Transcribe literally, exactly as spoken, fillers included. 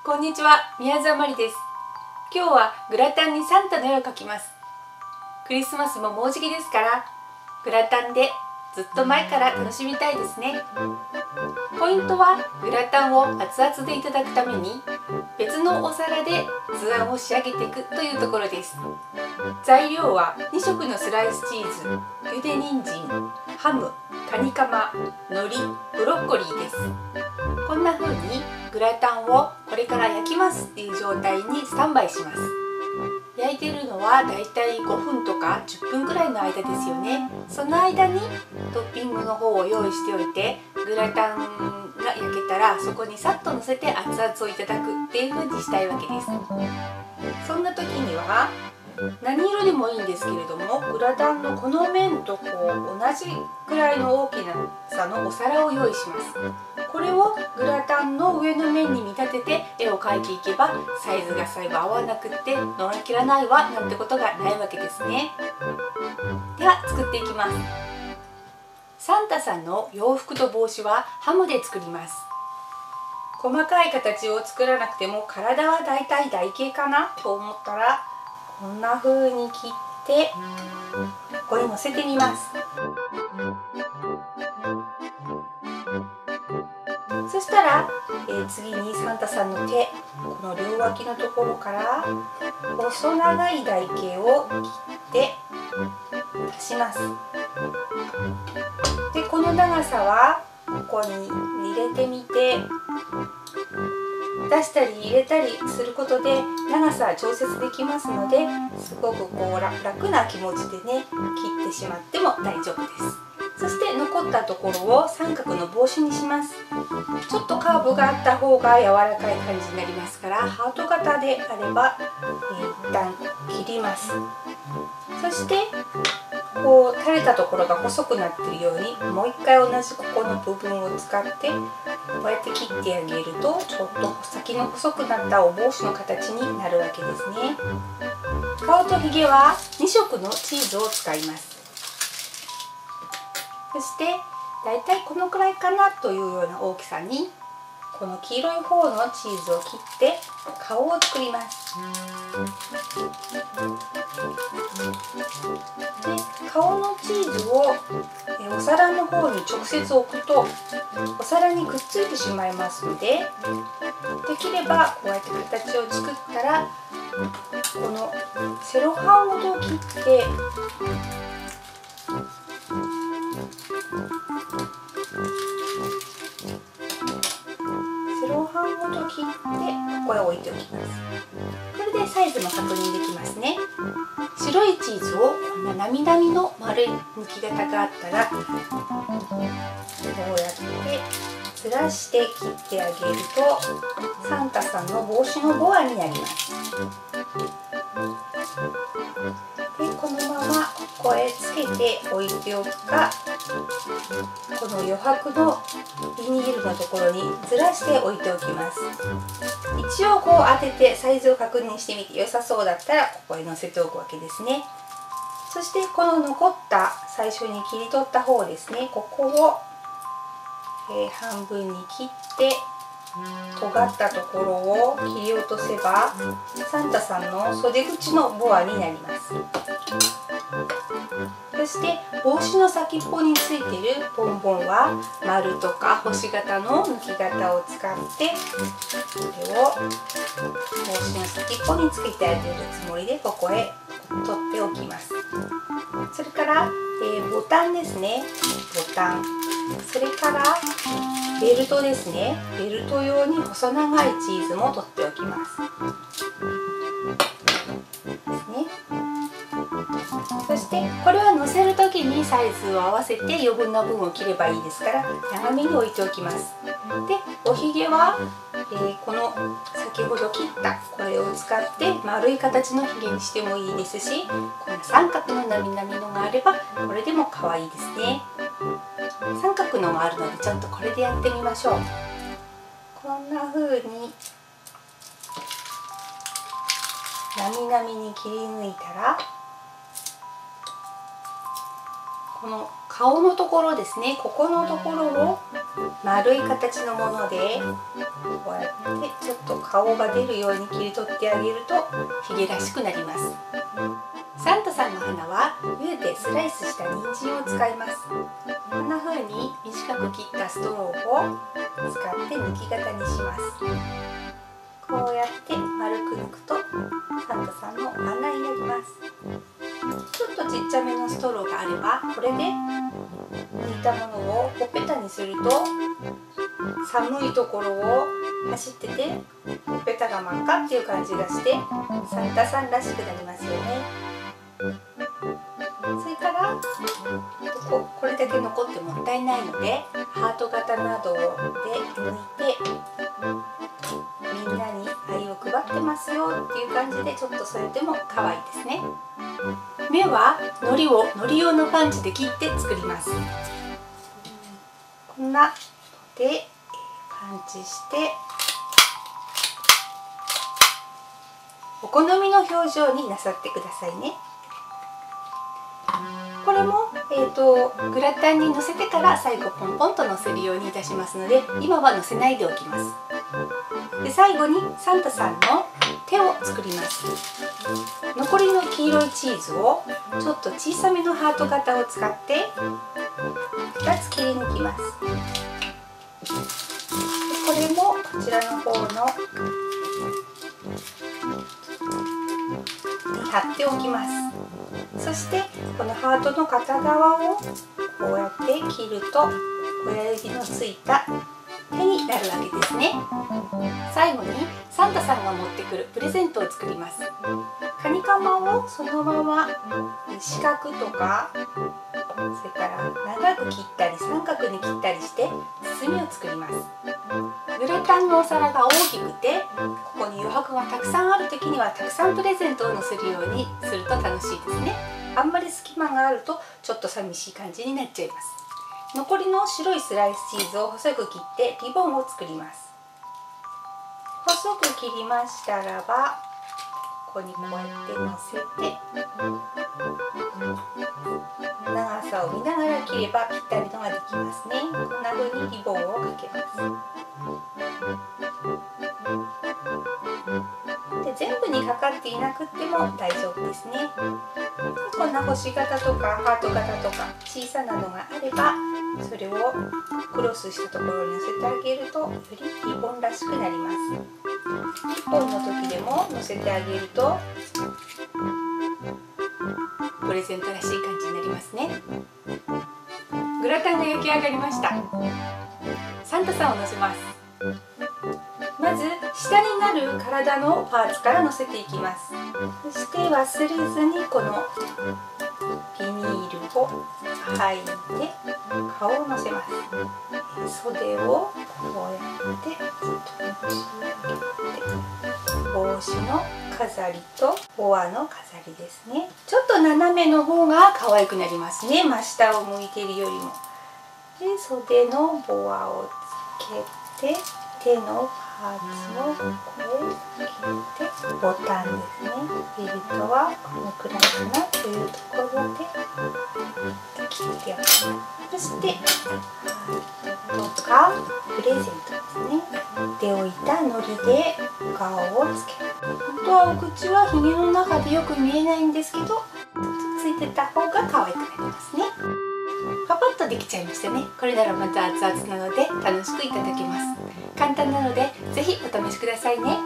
こんにちは、宮沢まりです。今日はグラタンにサンタの絵を描きます。クリスマスももうじきですから、グラタンでずっと前から楽しみたいですね。ポイントはグラタンを熱々でいただくために別のお皿で図案を仕上げていくというところです。材料はに色のスライスチーズ、ゆで人参、ハム、カニカマ、海苔、ブロッコリーです。こんな風にグラタンをこれから焼きますっていう状態にスタンバイします。焼いてるのはだいたいごふんとかじゅっぷんくらいの間ですよね。その間にトッピングの方を用意しておいて、グラタンが焼けたらそこにさっとのせて熱々をいただくっていう風にしたいわけです。そんな時には何色でもいいんですけれども、グラタンのこの面とこう同じくらいの大きなさのお皿を用意します。これをグラタンの上の面に見立てて絵を描いていけば、サイズが最後合わなくって乗り切らないわなんてことがないわけですね。では作っていきます。サンタさんの洋服と帽子はハムで作ります。細かい形を作らなくても体はだいたい台形かなと思ったら、こんな風に切ってここに乗せてみます。そしたら、えー、次にサンタさんの手、この両脇のところから細長い台形を切って足します。で、この長さはここに入れてみて、出したり入れたりすることで長さ調節できますので、すごくこう楽な気持ちでね切ってしまっても大丈夫です。そして残ったところを三角の帽子にします。ちょっとカーブがあった方が柔らかい感じになりますから、ハート型であれば、えー、一旦切ります。そしてこう垂れたところが細くなっているように、もう一回同じここの部分を使ってこうやって切ってあげると、ちょっと先の細くなったお帽子の形になるわけですね。顔とひげはに色のチーズを使います。そしてだいたいこのくらいかなというような大きさに、この黄色い方のチーズを切って顔を作ります。で、顔のチーズをお皿の方に直接置くとお皿にくっついてしまいますので、できればこうやって形を作ったら、このセロハンごと切ってセロハンごと切ってここへ置いておきます。これでサイズも確認できますね。白いチーズをこんななみなみの丸い抜き型があったら、こうやってずらして切ってあげるとサンタさんの帽子のボアになります。で、このままここへつけて置いておくか、この余白のビニールのところにずらして置いておきます。一応こう当ててサイズを確認してみて良さそうだったらここへ乗せておくわけですね。そしてこの残った最初に切り取った方ですね、ここを、えー、半分に切って尖ったところを切り落とせばサンタさんの袖口のボアになります。そして帽子の先っぽについているボンボンは丸とか星型の抜き型を使ってこれを帽子の先っぽにつけてあげるつもりでここへ取っておきます。それから、えー、ボタンですね、ボタン、それからベルトですね、ベルト用に細長いチーズも取っておきます。ですね。そしてこれは乗せる時にサイズを合わせて余分な分を切ればいいですから、長めに置いておきます。で、おひげは、えー、この先ほど切ったこれを使って丸い形のひげにしてもいいですし、この三角のなみなみのがあればこれでも可愛いですね。三角のがあるのでちょっとこれでやってみましょう。こんな風になみなみに切り抜いたら、この顔のところですね、ここのところを丸い形のものでこうやってちょっと顔が出るように切り取ってあげるとヒゲらしくなります。サンタさんの花は茹でてスライスした人参を使います。こんな風に短く切ったストローを使って抜き型にします。こうやって丸く抜くとサンタさんの花になります。ちょっとちっちゃめのストローがあればこれで抜いたものをほっぺたにすると寒いところを走っててほっぺたが真っ赤っていう感じがしてサンタさんらしくなりますよね。それからここれだけ残ってもったいないのでハート型などで抜いてみんなに愛を配ってますよっていう感じでちょっと添えても可愛いですね。目は糊を糊用のパンチで切って作ります。こんなのでパンチしてお好みの表情になさってくださいね。これも、えーと、グラタンにのせてから最後ポンポンとのせるようにいたしますので今はのせないでおきます。で最後にサンタさんの手を作ります。残りの黄色いチーズをちょっと小さめのハート型を使ってふたつ切り抜きます。でこれもこちらの方のに貼っておきます。そしてこのハートの片側をこうやって切ると親指のついた手になるわけですね。最後にサンタさんが持ってくるプレゼントを作ります。カニカマをそのまま四角とかそれから長く切ったり三角に切ったりして包みを作ります。グラタンのお皿が大きくてここに余白がたくさんある時にはたくさんプレゼントを載せるようにすると楽しいですね。あんまり隙間があるとちょっと寂しい感じになっちゃいます。残りの白いスライスチーズを細く切ってリボンを作ります。細く切りましたらばここにこうやって乗せて長さを見ながら切ればぴったりのができますね。こんな風にリボンをかけます。で全部にかかっていなくっても大丈夫ですね。こんな星型とかハート型とか小さなのがあればそれをクロスしたところに乗せてあげるとよりリボンらしくなります。いっぽんの時でも乗せてあげるとプレゼントらしい感じになりますね。グラタンが焼き上がりました。サンタさんを乗せます。まず下になる体のパーツから乗せていきます。そして忘れずにこのビニールを剥いで顔を乗せます。袖をこうやって持ち上げて帽子の飾りとボアの飾りですね。ちょっと斜めの方が可愛くなりますね。真下を向いているよりも。で袖のボアをつけて手のパーツをここへ切ってボタンですね。ベルトはこのくらいかなというところで切っておきます。そしてハートとかプレゼントですね。でおいた糊で顔をつける。本当はお口はひげの中でよく見えないんですけどついてた方が可愛くなりますね。パパッとできちゃいましたね。これならまた熱々なので楽しくいただけます。簡単なのでぜひお試しくださいね。